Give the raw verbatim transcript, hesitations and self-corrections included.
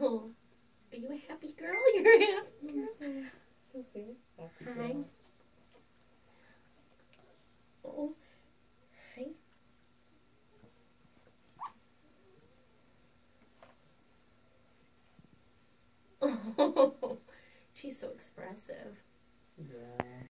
Oh, are you a happy girl? You're a happy girl. Super happy Hi. girl. Oh, hi. Oh, she's so expressive. Yeah.